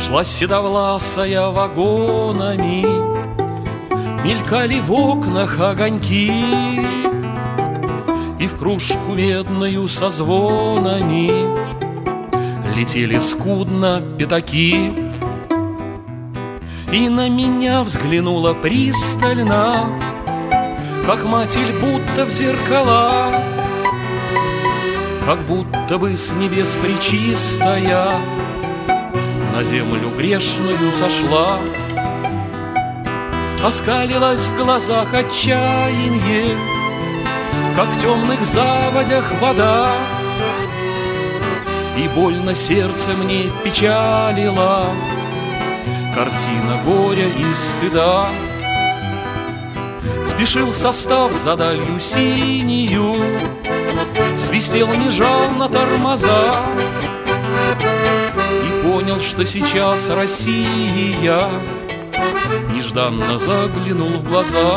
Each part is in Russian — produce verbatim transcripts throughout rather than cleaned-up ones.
Шла седовласая вагонами, мелькали в окнах огоньки, и в кружку медную со звонами летели скудно пятаки. И на меня взглянула пристально, как матерь будто в зеркала, как будто бы с небес пречистая на землю грешную сошла. Оскалилась в глазах отчаянье, как в темных заводях вода, и больно сердце мне печалила картина горя и стыда. Спешил состав за далью синюю, свистел нежал на тормоза, и понял, что сейчас Россия. Нежданно заглянул в глаза.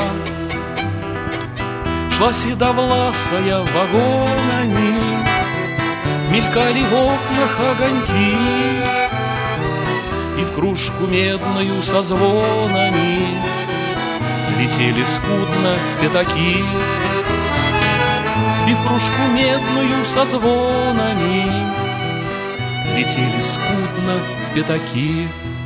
Шла седовласая вагонами, мелькали в окнах огоньки, и в кружку медную со звонами летели скудно пятаки. И в кружку медную со звонами летели скудно пятаки.